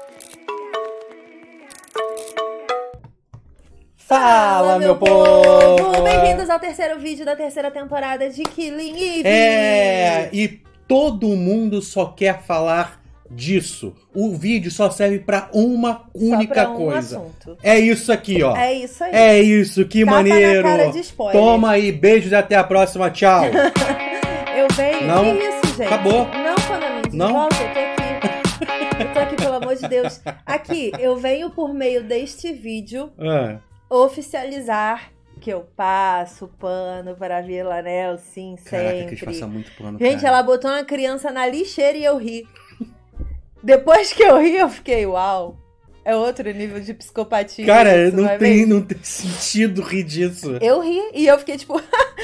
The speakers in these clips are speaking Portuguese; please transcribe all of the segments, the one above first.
Fala, meu povo! Bem-vindos ao terceiro vídeo da terceira temporada de Killing Eve. E todo mundo só quer falar disso. O vídeo só serve pra uma única coisa. Assunto. É isso aqui, ó. É isso aí. É isso, que Tapa maneiro. na cara de spoiler. Toma aí, beijos e até a próxima, tchau. Eu venho... Não. Que isso, gente? Acabou. Não, Konami, de Não. volta, eu tô aqui. Eu tô aqui, pelo amor de Deus. Aqui, eu venho por meio deste vídeo oficializar que eu passo pano para a Villanelle, sim, Caraca, sempre. Cris, passa muito pano, Gente, cara. ela botou uma criança na lixeira e eu ri. Depois que eu ri, eu fiquei, uau. É outro nível de psicopatia. Cara, isso, não tem sentido rir disso. Eu ri e eu fiquei tipo...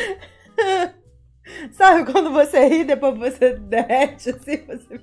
Sabe quando você ri, depois você derrete, assim, você...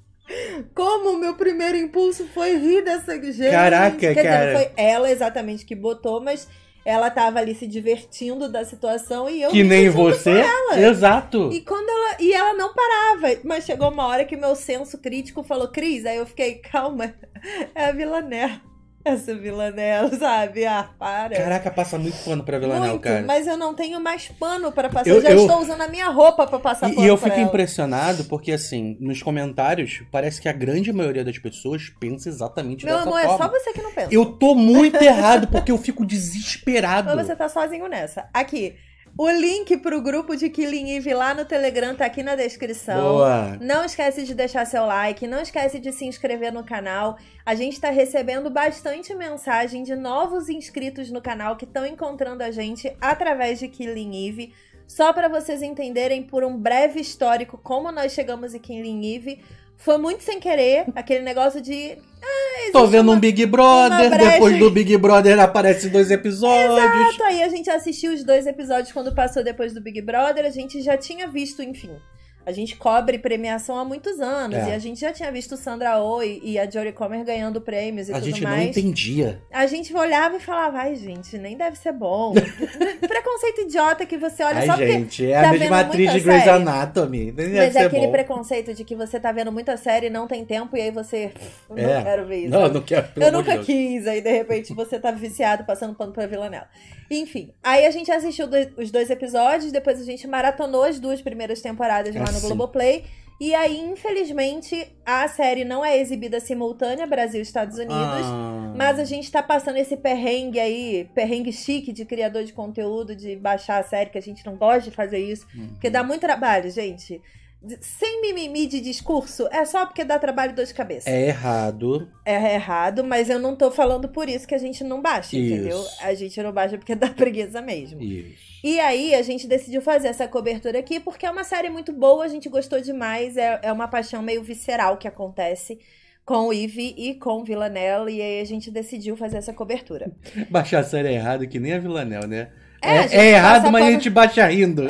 Como o meu primeiro impulso foi rir dessa gente. Caraca, Quer dizer, cara. não foi ela exatamente que botou, mas ela tava ali se divertindo da situação e eu Que ri nem junto você. com ela. Exato. E ela não parava. Mas chegou uma hora que meu senso crítico falou, Cris, aí eu fiquei, calma, é a Villanelle. Essa Villanelle, sabe? Ah, para. Caraca, passa muito pano pra Villanelle, Muito, cara. mas eu não tenho mais pano pra passar. Eu já estou usando a minha roupa pra passar pano E eu pra fico ela. impressionado porque, assim, nos comentários, parece que a grande maioria das pessoas pensa exatamente Meu dessa amor, forma. é só você que não pensa. Eu tô muito errado porque eu fico desesperado. Mas você tá sozinho nessa. Aqui, o link pro grupo de Killing Eve lá no Telegram tá aqui na descrição. Boa. Não esquece de deixar seu like, não esquece de se inscrever no canal. A gente tá recebendo bastante mensagem de novos inscritos no canal que estão encontrando a gente através de Killing Eve. Só pra vocês entenderem por um breve histórico como nós chegamos em Killing Eve. Foi muito sem querer, aquele negócio de... Tô vendo um Big Brother, brecha. depois do Big Brother aparece 2 episódios. Exato, aí a gente assistiu os 2 episódios quando passou depois do Big Brother, a gente já tinha visto, enfim. A gente cobre premiação há muitos anos, e a gente já tinha visto Sandra Oh e a Jodie Comer ganhando prêmios e tudo mais. A gente não entendia. A gente olhava e falava, ai gente, nem deve ser bom. Preconceito idiota que você olha só porque gente, é tá a mesma vendo atriz muita de Grey's série. Anatomy. Nem deve Mas é ser aquele bom. preconceito de que você tá vendo muita série e não tem tempo, e aí você, não quero ver isso. Não, não quero, pelo Eu amor de nunca Deus. quis, aí de repente você tá viciado passando pano pra Villanelle. Enfim, aí a gente assistiu os 2 episódios, depois a gente maratonou as 2 primeiras temporadas lá no Globoplay. E aí, infelizmente, a série não é exibida simultânea Brasil e Estados Unidos, mas a gente tá passando esse perrengue aí, perrengue chique de criador de conteúdo, de baixar a série, que a gente não gosta de fazer isso, porque dá muito trabalho, gente. Sem mimimi de discurso, é só porque dá trabalho e dor de cabeça. É errado. É errado, mas eu não tô falando por isso que a gente não baixa, entendeu? A gente não baixa porque dá preguiça mesmo. Isso. E aí a gente decidiu fazer essa cobertura aqui porque é uma série muito boa, a gente gostou demais, é uma paixão meio visceral que acontece com o Eve e com Villanelle, e aí a gente decidiu fazer essa cobertura. Baixar a série é errado que nem a Villanelle, né? É errado, mas a gente baixa rindo.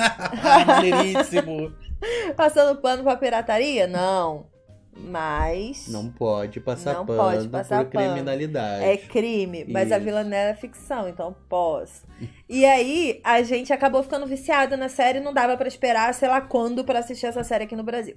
É. Maneiríssimo. Passando pano pra pirataria? Não. Mas... Não pode passar Não pano pode passar por pano. criminalidade. É crime, mas a Isso. Villanelle é ficção, então posso. E aí, a gente acabou ficando viciada na série, não dava pra esperar, sei lá quando, pra assistir essa série aqui no Brasil.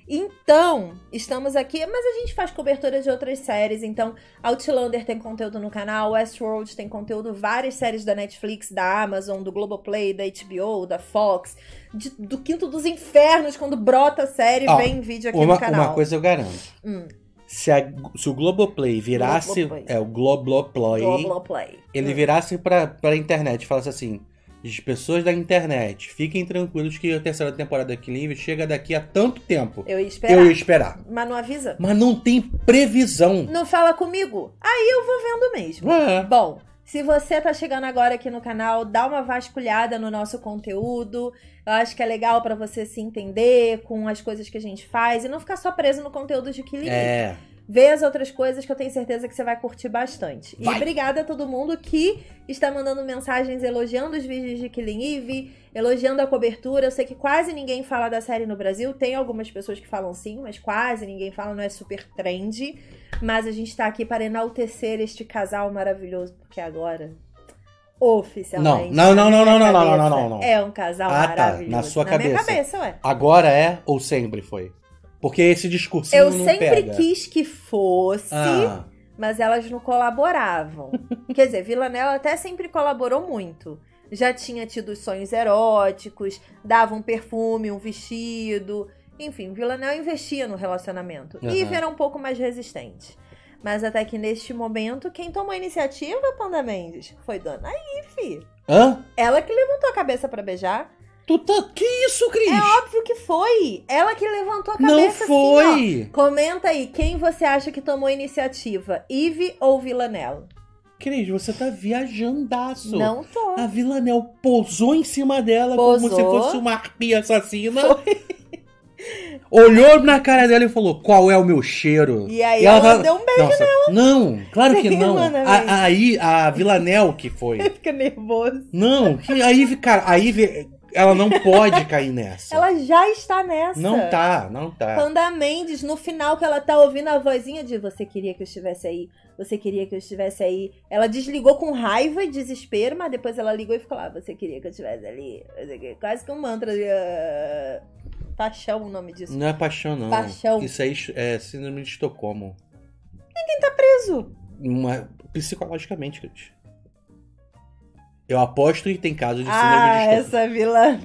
Então, estamos aqui, mas a gente faz cobertura de outras séries, então Outlander tem conteúdo no canal, Westworld tem conteúdo, várias séries da Netflix, da Amazon, do Globoplay, da HBO, da Fox, do Quinto dos Infernos, quando brota a série, vem vídeo aqui no canal. Uma coisa eu garanto. Se o Globoplay virasse... Globoplay. É, o Globoplay. Ele virasse pra internet e falasse assim... As pessoas da internet, fiquem tranquilos que a terceira temporada da Killing Eve chega daqui a tanto tempo. Eu ia esperar. Eu ia esperar. Mas não avisa? Mas não tem previsão. Não fala comigo? Aí eu vou vendo mesmo. Bom, se você tá chegando agora aqui no canal, dá uma vasculhada no nosso conteúdo. Eu acho que é legal pra você se entender com as coisas que a gente faz e não ficar só preso no conteúdo de Killing Eve. Vê as outras coisas que eu tenho certeza que você vai curtir bastante. E obrigada a todo mundo que está mandando mensagens elogiando os vídeos de Killing Eve, elogiando a cobertura. Eu sei que quase ninguém fala da série no Brasil. Tem algumas pessoas que falam sim, mas quase ninguém fala, não é super trend. Mas a gente tá aqui para enaltecer este casal maravilhoso, porque agora... Oficialmente. Não. É um casal maravilhoso. Na sua cabeça. Minha cabeça, ué. Agora é ou sempre foi? Porque esse discursinho Eu não sempre pega. quis que fosse, mas elas não colaboravam. Quer dizer, Villanelle até sempre colaborou muito. Já tinha tido os sonhos eróticos, dava um perfume, um vestido. Enfim, Villanelle investia no relacionamento. Eve era um pouco mais resistente. Mas até que neste momento, quem tomou a iniciativa, Panda Mendes, foi Dona Eve. Hã? Ela que levantou a cabeça pra beijar. Que isso, Cris? É óbvio que foi. Ela que levantou a cabeça. Não foi. Assim, ó. Comenta aí, quem você acha que tomou a iniciativa? Eve ou Villanelle? Cris, você tá viajandaço. Não tô. A Villanelle posou em cima dela Posou. como se fosse uma arpia assassina. Foi. Olhou na cara dela e falou, qual é o meu cheiro? E aí ela deu um beijo nela. Não, claro que não. Aí a Villanelle que foi. Fica nervoso. Não, cara, a Eve, ela não pode cair nessa. Ela já está nessa. Não tá. Panda Mendes, no final que ela tá ouvindo a vozinha de você queria que eu estivesse aí, você queria que eu estivesse aí. Ela desligou com raiva e desespero, mas depois ela ligou e ficou lá, você queria que eu estivesse ali. Quase que um mantra de... Paixão o nome disso. Não é paixão, não. Paixão. Isso aí é síndrome de Estocolmo. Ninguém tá preso. Psicologicamente, Cris. Eu aposto que tem casos de síndrome de Estocolmo. Essa vilã.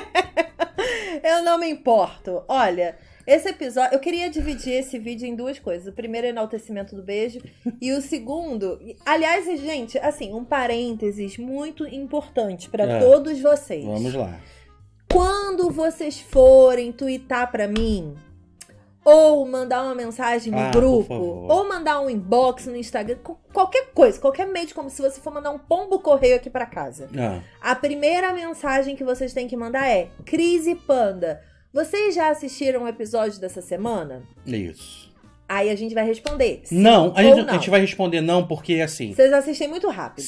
Eu não me importo. Olha, esse episódio... Eu queria dividir esse vídeo em duas coisas. O primeiro é enaltecimento do beijo. E o segundo... Aliás, gente, assim, um parênteses muito importante pra todos vocês. Vamos lá. Quando vocês forem twittar pra mim, ou mandar uma mensagem no grupo, ou mandar um inbox no Instagram, qualquer coisa, qualquer meio, como se você for mandar um pombo correio aqui pra casa. A primeira mensagem que vocês têm que mandar é: Cris e Panda, vocês já assistiram o episódio dessa semana? Isso. Aí a gente vai responder sim não, a gente vai responder não, porque assim... Vocês assistem muito rápido.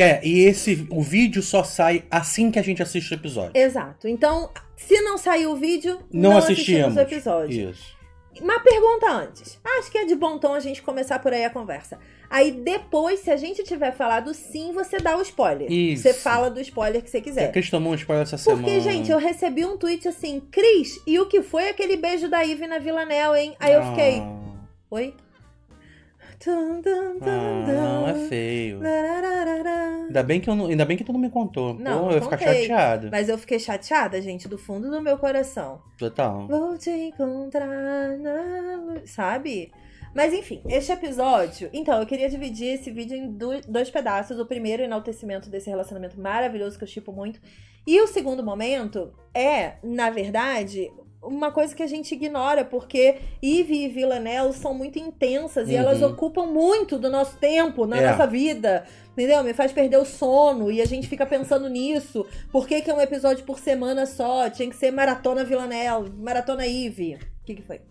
O vídeo só sai assim que a gente assiste o episódio. Exato. Então, se não sair o vídeo, não assistimos o episódio. Isso. Uma pergunta antes. Acho que é de bom tom a gente começar por aí a conversa. Aí depois, se a gente tiver falado sim, você dá o spoiler. Isso. Você fala do spoiler que você quiser. A Cris tomou um spoiler essa semana. Porque, gente, eu recebi um tweet assim, Cris, e o que foi aquele beijo da Eve na Villanelle, hein? Aí eu fiquei... Oi? Não, é feio. Ainda bem que tu não me contou. Não, eu ia ficar chateado. Mas eu fiquei chateada, gente, do fundo do meu coração. Total. Vou te encontrar na luz, sabe? Mas enfim, este episódio... Então, eu queria dividir esse vídeo em dois pedaços. O primeiro, o enaltecimento desse relacionamento maravilhoso que eu shippo muito. E o segundo momento é, na verdade... uma coisa que a gente ignora, porque Eve e Villanelle são muito intensas e elas ocupam muito do nosso tempo na nossa vida, entendeu? Me faz perder o sono e a gente fica pensando nisso. Por que é um episódio por semana só? Tinha que ser maratona Villanelle, maratona Eve. O que foi?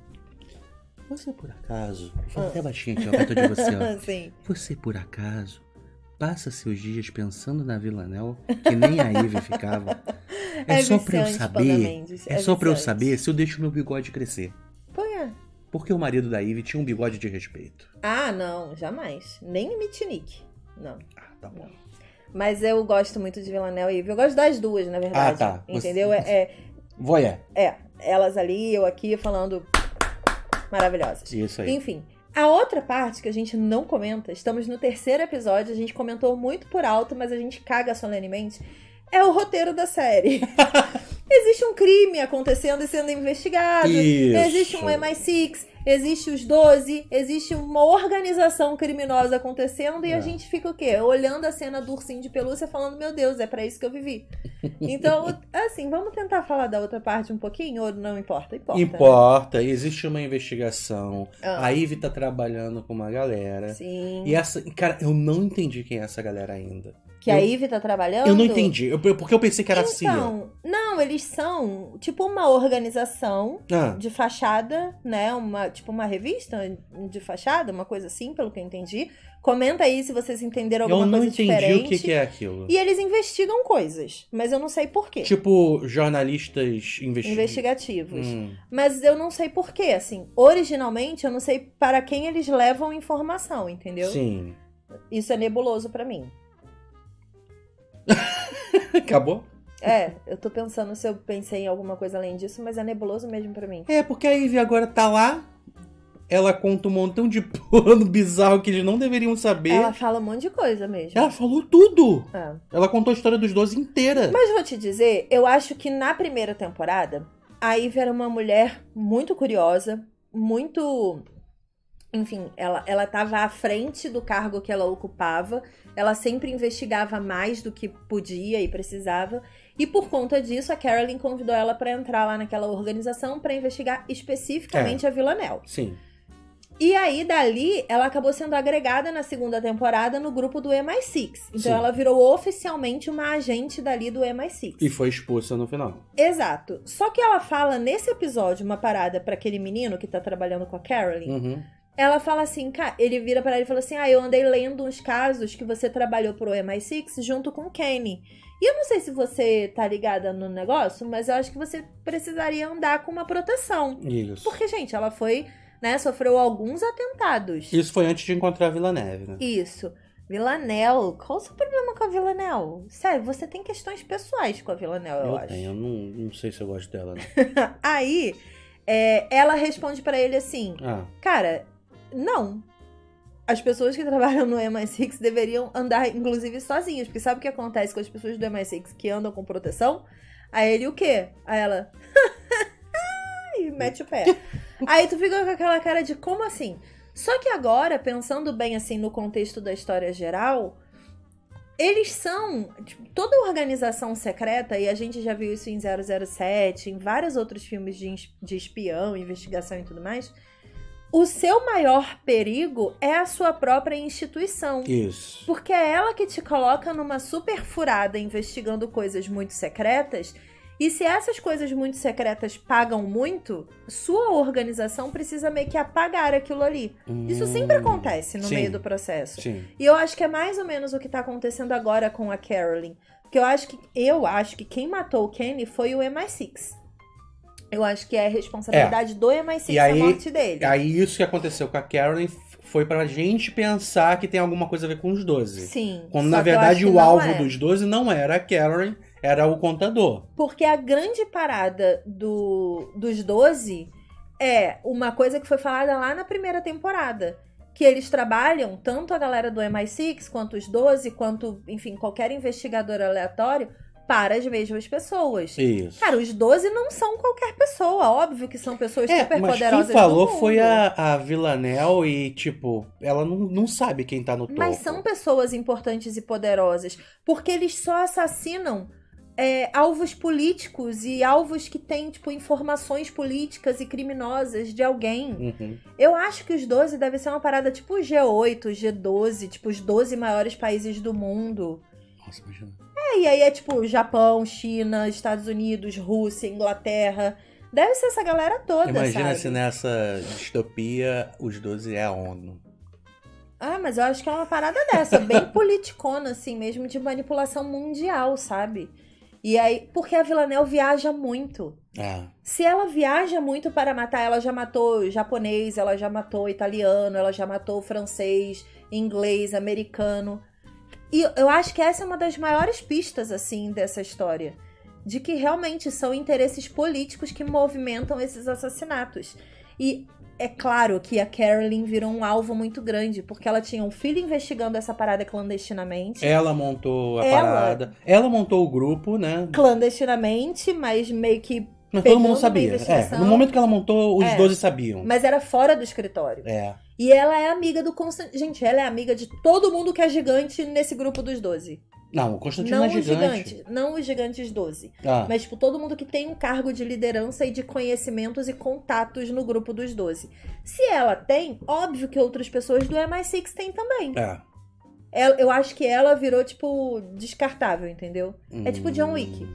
Você por acaso, fala até baixinho aqui, ó, perto de você, ó. Sim. Você por acaso passa seus dias pensando na Villanelle, que nem a Eve ficava. É só pra eu saber. É só pra eu saber se eu deixo meu bigode crescer. Por quê? Porque o marido da Eve tinha um bigode de respeito. Ah, não, jamais. Nem Mitnick. Não. Ah, tá bom. Mas eu gosto muito de Villanelle e Eve. Eu gosto das duas, na verdade. Ah, tá. Entendeu? Voyeur. Elas ali, eu aqui falando maravilhosas. Isso aí. Enfim. A outra parte que a gente não comenta, estamos no terceiro episódio, a gente comentou muito por alto, mas a gente caga solenemente, é o roteiro da série. Existe um crime acontecendo e sendo investigado. Isso. Existe um MI6, existe os 12, existe uma organização criminosa acontecendo e a gente fica o quê? Olhando a cena do ursinho de pelúcia falando, meu Deus, é pra isso que eu vivi. Então, assim, vamos tentar falar da outra parte um pouquinho ou não importa? Importa. Né? Existe uma investigação. A Eve tá trabalhando com uma galera. Sim. E essa, cara, eu não entendi quem é essa galera ainda. Que a Eve tá trabalhando? Eu não entendi, porque eu pensei que era CIA. Então, não, eles são tipo uma organização de fachada, né? Tipo uma revista de fachada, uma coisa assim, pelo que eu entendi. Comenta aí se vocês entenderam alguma coisa diferente. Eu não entendi o que é aquilo. E eles investigam coisas, mas eu não sei por quê. Tipo, jornalistas investigativos. Mas eu não sei por quê, assim. Originalmente, eu não sei para quem eles levam informação, entendeu? Sim. Isso é nebuloso pra mim. Acabou? Eu tô pensando se eu pensei em alguma coisa além disso, mas é nebuloso mesmo pra mim. Porque a Ivy agora tá lá, ela conta um montão de plano bizarro que eles não deveriam saber. Ela fala um monte de coisa mesmo. Ela falou tudo. Ela contou a história dos 12 inteira. Mas vou te dizer, eu acho que na primeira temporada, a Ivy era uma mulher muito curiosa, muito... Enfim, ela tava à frente do cargo que ela ocupava. Ela sempre investigava mais do que podia e precisava. E por conta disso, a Carolyn convidou ela pra entrar lá naquela organização pra investigar especificamente a Villanelle. Sim. E aí, dali, ela acabou sendo agregada na segunda temporada no grupo do MI6. Então, ela virou oficialmente uma agente dali do MI6. E foi expulsa no final. Exato. Só que ela fala nesse episódio uma parada pra aquele menino que tá trabalhando com a Carolyn. Ela fala assim, cara, ele vira pra ela e fala assim, eu andei lendo uns casos que você trabalhou pro MI6 junto com o Kenny. E eu não sei se você tá ligada no negócio, mas eu acho que você precisaria andar com uma proteção. Isso. Porque, gente, ela foi, né, sofreu alguns atentados. Isso foi antes de encontrar a Villanelle, né? Isso. Villanelle, qual o seu problema com a Villanelle? Sério, você tem questões pessoais com a Villanelle, eu acho. Eu não sei se eu gosto dela, não. Aí, ela responde pra ele assim, cara... Não. As pessoas que trabalham no MI6 deveriam andar, inclusive, sozinhas. Porque sabe o que acontece com as pessoas do MI6 que andam com proteção? Aí ele o quê? Aí ela... e mete o pé. Aí tu fica com aquela cara de como assim? Só que agora, pensando bem assim no contexto da história geral... Eles são... Tipo, toda organização secreta, e a gente já viu isso em 007, em vários outros filmes de espião, investigação e tudo mais... O seu maior perigo é a sua própria instituição. Isso. Porque é ela que te coloca numa super furada investigando coisas muito secretas. E se essas coisas muito secretas pagam muito, sua organização precisa meio que apagar aquilo ali. Isso sempre acontece no meio do processo. Sim. E eu acho que é mais ou menos o que tá acontecendo agora com a Carolyn. Porque eu acho que quem matou o Kenny foi o MI6. Eu acho que é a responsabilidade do MI6 a morte dele. Aí isso que aconteceu com a Carolyn foi pra gente pensar que tem alguma coisa a ver com os 12. Sim. Quando na verdade o alvo dos 12 não era a Carolyn, era o contador. Porque a grande parada dos 12 é uma coisa que foi falada lá na primeira temporada. Que eles trabalham, tanto a galera do MI6, quanto os 12, quanto, enfim, qualquer investigador aleatório... para as mesmas pessoas. Isso. Cara, os 12 não são qualquer pessoa. Óbvio que são pessoas super poderosas do mundo. Mas quem falou foi a Villanelle e, tipo, ela não sabe quem tá no topo. Mas são pessoas importantes e poderosas. Porque eles só assassinam alvos políticos e alvos que têm, tipo, informações políticas e criminosas de alguém. Eu acho que os 12 deve ser uma parada tipo o G8, o G12, tipo, os 12 maiores países do mundo. Nossa, imagina. E aí é tipo Japão, China, Estados Unidos, Rússia, Inglaterra. Deve ser essa galera toda, Imagina sabe? se nessa distopia os 12 é a ONU. Mas eu acho que é uma parada dessa, bem politicona, assim, mesmo de manipulação mundial, sabe? E aí, porque a Villanelle viaja muito. Se ela viaja muito para matar, ela já matou japonês, ela já matou italiano, ela já matou francês, inglês, americano... E eu acho que essa é uma das maiores pistas, assim, dessa história. De que realmente são interesses políticos que movimentam esses assassinatos. E é claro que a Carolyn virou um alvo muito grande, porque ela tinha um filho investigando essa parada clandestinamente. Ela montou a parada. Ela montou o grupo, né? Clandestinamente, mas meio que... Mas todo mundo sabia. No momento que ela montou, os 12 sabiam. Mas era fora do escritório. E ela é amiga do Constantino. Gente, ela é amiga de todo mundo que é gigante nesse grupo dos 12. Não, o Constantino é gigante. Não os gigantes 12. Mas, tipo, todo mundo que tem um cargo de liderança e de conhecimentos e contatos no grupo dos 12. Se ela tem, óbvio que outras pessoas do MI6 têm também. Eu acho que ela virou, tipo, descartável, entendeu? É tipo John Wick.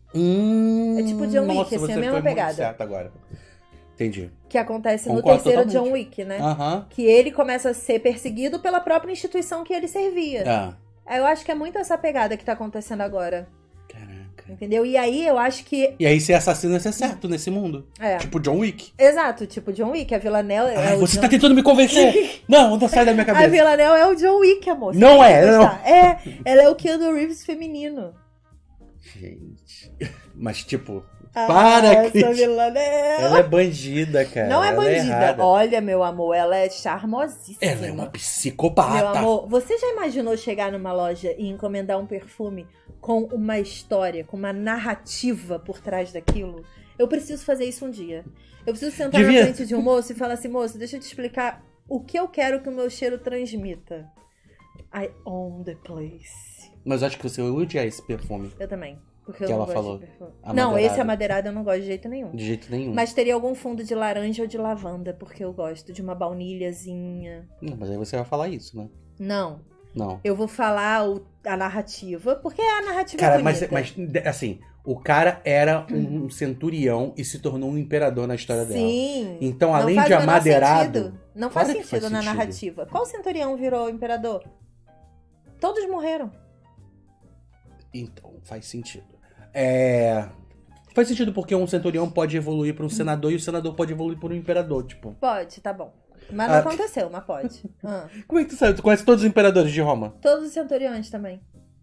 É tipo John Wick, assim, a mesma pegada. Certo agora. Entendi. Que acontece no terceiro John Wick, né? Que ele começa a ser perseguido pela própria instituição que ele servia. Eu acho que é muito essa pegada que tá acontecendo agora. Caraca. Entendeu? E aí eu acho que... E aí ser assassino é ser certo nesse mundo. Tipo John Wick. Exato, tipo John Wick. A Villanelle... você tá tentando me convencer! Não sai da minha cabeça. A Villanelle é o John Wick, amor. Não é, não. Ela é o Keanu Reeves feminino. Gente. Mas, tipo, para que... Ela é bandida, cara. Não é bandida. Olha, meu amor, ela é charmosíssima. Ela é uma psicopata. Meu amor, você já imaginou chegar numa loja e encomendar um perfume com uma história, com uma narrativa por trás daquilo? Eu preciso fazer isso um dia. Eu preciso sentar na frente de um moço e falar assim, moço, deixa eu te explicar o que eu quero que o meu cheiro transmita. I own the place. Mas eu acho que você odia esse perfume. Eu também. Porque eu que não ela gosto falou. de perfume. Não, esse amadeirado eu não gosto de jeito nenhum. De jeito nenhum. Mas teria algum fundo de laranja ou de lavanda, porque eu gosto de uma baunilhazinha. Não, mas aí você vai falar isso, né? Não. Não. Eu vou falar a narrativa, porque a narrativa cara, é bonita. Mas, assim, o cara era um centurião e se tornou um imperador na história dela. Sim. Então, além de amadeirado... Não faz sentido na narrativa. Qual centurião virou imperador? Todos morreram. Então, faz sentido. Faz sentido porque um centurião pode evoluir para um senador e o senador pode evoluir para um imperador, tipo. Pode, tá bom. Mas não aconteceu, mas pode. Como é que tu sabe? Tu conhece todos os imperadores de Roma? Todos os centuriões também.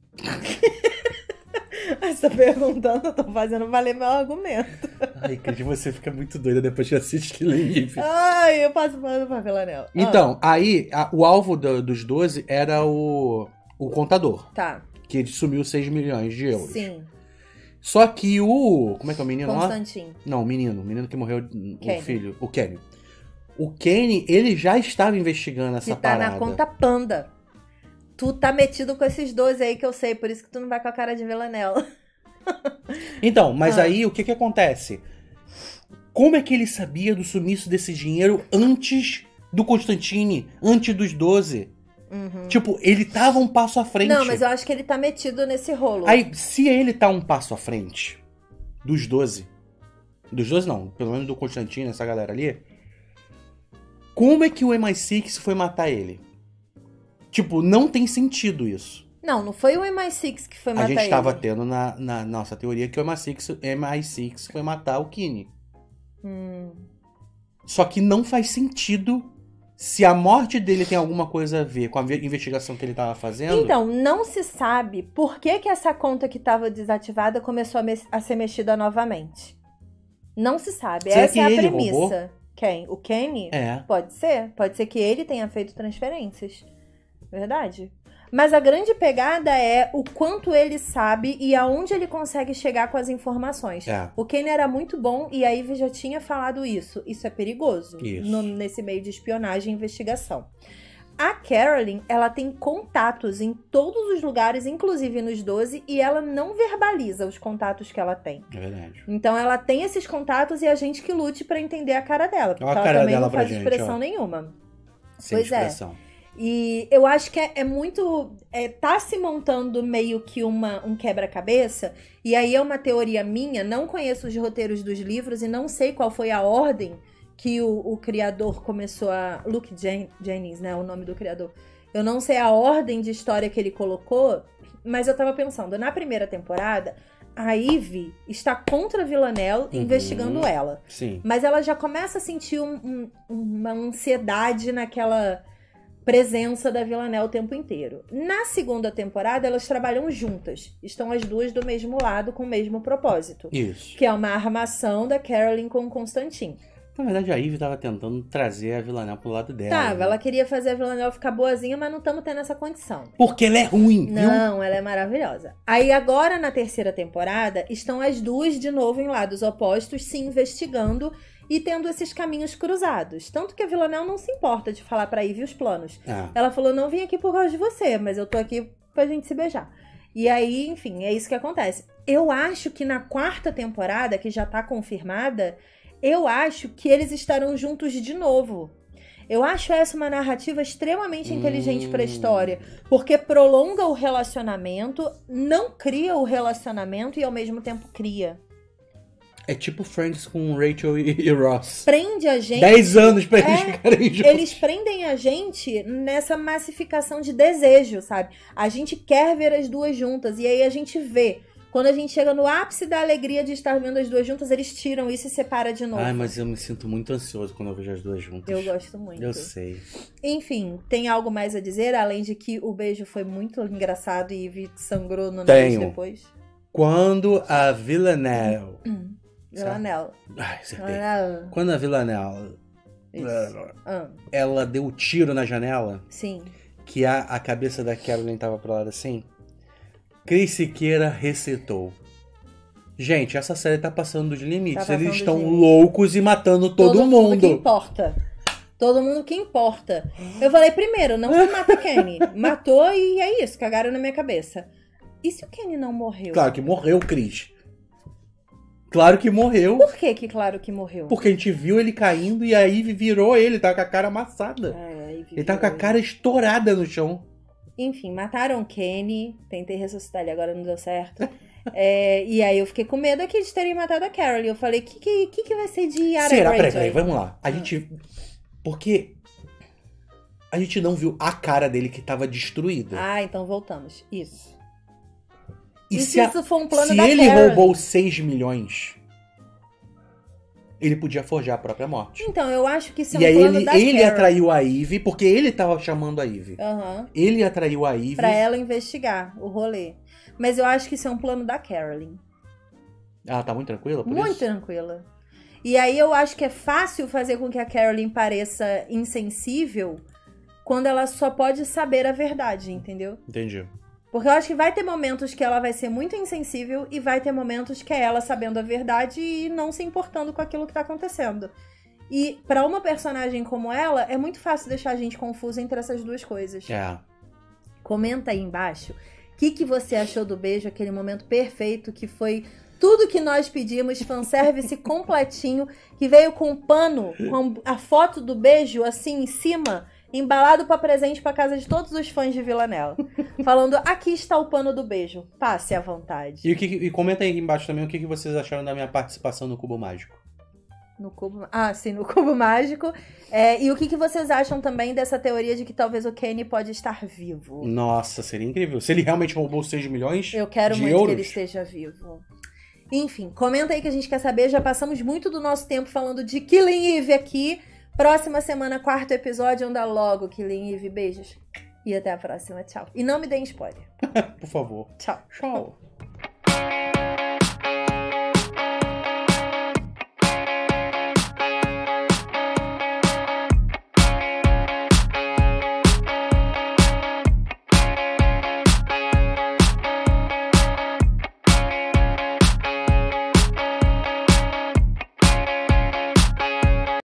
Você tá perguntando, eu tô fazendo valer meu argumento. Ai, Cris, você fica muito doida depois que assiste Killing Eve. Ai, eu passo pano pra Villanelle. Então, aí, o alvo dos 12 era o contador. Tá. Que ele sumiu 6 milhões de euros. Sim. Só que como é que é o menino lá? Constantine. Não, o menino que morreu, Kenny. o filho, o Kenny. O Kenny, ele já estava investigando essa parada. Tá na conta Panda. Tu tá metido com esses 12 aí que eu sei, por isso que tu não vai com a cara de Villanelle. Então, mas aí o que acontece? Como é que ele sabia do sumiço desse dinheiro antes do Constantine, antes dos 12? Uhum. Tipo, ele tava um passo à frente. Não, mas eu acho que ele tá metido nesse rolo. Aí, se ele tá um passo à frente dos 12... Dos 12 não, pelo menos do Constantine, essa galera ali... Como é que o MI6 foi matar ele? Tipo, não tem sentido isso. Não foi o MI6 que foi matar ele. A gente tava tendo na nossa teoria que o MI6 foi matar o Kenny. Só que não faz sentido se a morte dele tem alguma coisa a ver com a investigação que ele tava fazendo. Então, não se sabe por que essa conta que tava desativada começou a ser mexida novamente. Não se sabe. Será Essa é a ele premissa. Roubou? Quem? O Kenny? Pode ser. Pode ser que ele tenha feito transferências. Verdade. Mas a grande pegada é o quanto ele sabe e aonde ele consegue chegar com as informações. O Kenny era muito bom e a Ivy já tinha falado isso. Isso é perigoso nesse meio de espionagem e investigação. A Carolyn, ela tem contatos em todos os lugares, inclusive nos 12, e ela não verbaliza os contatos que ela tem. É verdade. Então ela tem esses contatos e a gente que lute pra entender a cara dela. Porque Olha ela também não faz gente, expressão nenhuma. Sem expressão. E eu acho que é muito... tá se montando meio que um quebra-cabeça. E aí é uma teoria minha. Não conheço os roteiros dos livros e não sei qual foi a ordem que o criador começou a... Luke Jennings, né? O nome do criador. Eu não sei a ordem de história que ele colocou, mas eu tava pensando, na primeira temporada, a Ivy está contra a Villanelle, investigando ela. Sim. Mas ela já começa a sentir uma ansiedade naquela presença da Villanelle o tempo inteiro. Na segunda temporada, elas trabalham juntas. Estão as duas do mesmo lado, com o mesmo propósito. Isso. Que é uma armação da Carolyn com o Constantine. Na verdade, a Ivy tava tentando trazer a Villanelle pro lado dela. Tava, ela queria fazer a Villanelle ficar boazinha, mas não estamos tendo essa condição. Porque ela é ruim, viu? Não, ela é maravilhosa. Aí agora, na terceira temporada, estão as duas de novo em lados opostos, se investigando e tendo esses caminhos cruzados. Tanto que a Villanelle não se importa de falar pra Ivy os planos. Ela falou, não vim aqui por causa de você, mas eu tô aqui pra gente se beijar. E aí, enfim, é isso que acontece. Eu acho que na quarta temporada, que já tá confirmada... Eu acho que eles estarão juntos de novo. Eu acho essa uma narrativa extremamente inteligente para a história. Porque prolonga o relacionamento, não cria o relacionamento e ao mesmo tempo cria. É tipo Friends com Rachel e Ross. Prende a gente... 10 anos pra eles ficarem juntos. Eles prendem a gente nessa massificação de desejo, sabe? A gente quer ver as duas juntas e aí a gente vê... Quando a gente chega no ápice da alegria de estar vendo as duas juntas, eles tiram isso e separam de novo. Ai, mas eu me sinto muito ansioso quando eu vejo as duas juntas. Eu gosto muito. Eu sei. Enfim, tem algo mais a dizer? Além de que o beijo foi muito engraçado e Ivy sangrou no nariz depois? Quando a Villanelle... Villanelle. Ai, acertei. Villanelle. Quando a Villanelle... Ela deu o tiro na janela. Sim. Que a cabeça da Carolyn tava pro lado assim. Cris Siqueira resetou. Gente, essa série tá passando dos limites. Eles estão loucos e matando todo mundo. Todo mundo que importa. Todo mundo que importa. Eu falei, primeiro, não se mata Kenny. Matou e é isso, cagaram na minha cabeça. E se o Kenny não morreu? Claro que morreu, Cris. Claro que morreu. Por que claro que morreu? Porque a gente viu ele caindo e a Ivy virou ele. Tava com a cara amassada. Ele tava com a cara estourada no chão. Enfim, mataram o Kenny. Tentei ressuscitar ele, agora não deu certo. E aí eu fiquei com medo aqui de terem matado a Carol. E eu falei, o que vai ser de Yara Será? Greyjoy? Peraí, vamos lá. A gente... Porque a gente não viu a cara dele que tava destruída. Ah, então voltamos. Isso. E se isso for um plano se da ele Carol? roubou 6 milhões, ele podia forjar a própria morte. Então, eu acho que isso é e um aí plano da Carol. ele atraiu a Ivy, porque ele tava chamando a Ivy. Ele atraiu a Ivy. Pra ela investigar o rolê. Mas eu acho que isso é um plano da Carolyn. Ela tá muito tranquila por muito isso? Tranquila. E aí eu acho que é fácil fazer com que a Carolyn pareça insensível quando ela só pode saber a verdade, entendeu? Entendi. Porque eu acho que vai ter momentos que ela vai ser muito insensível e vai ter momentos que é ela sabendo a verdade e não se importando com aquilo que tá acontecendo. E pra uma personagem como ela, é muito fácil deixar a gente confusa entre essas duas coisas. Comenta aí embaixo o que você achou do beijo, aquele momento perfeito que foi tudo que nós pedimos, fanservice completinho, que veio com um pano, com a foto do beijo assim em cima, embalado pra presente pra casa de todos os fãs de Villanelle. Falando, aqui está o pano do beijo, passe à vontade. E comenta aí embaixo também o que vocês acharam da minha participação no Cubo Mágico. No Cubo... sim, no Cubo Mágico. E o que vocês acham também dessa teoria de que talvez o Kenny pode estar vivo? Nossa, seria incrível. Se ele realmente roubou 6 milhões de euros. Eu quero muito que ele esteja vivo. Enfim, comenta aí que a gente quer saber. Já passamos muito do nosso tempo falando de Killing Eve aqui. Próxima semana, 4º episódio. Anda logo, Killing Eve. Beijos. E até a próxima. Tchau. E não me deem spoiler. Por favor. Tchau. Tchau.